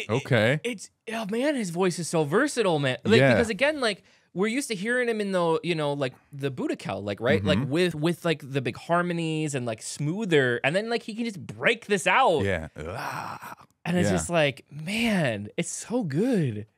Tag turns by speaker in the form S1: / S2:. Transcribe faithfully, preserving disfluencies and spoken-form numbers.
S1: it,
S2: Okay.
S1: It, it's oh man, his voice is so versatile, man. Like,
S2: Yeah.
S1: Because again, like we're used to hearing him in the you know like the Budokai, like right,
S2: Mm-hmm.
S1: like with with like the big harmonies and like smoother, and then like he can just break this out.
S2: Yeah.
S1: And it's
S2: Yeah.
S1: just like, man, it's so good.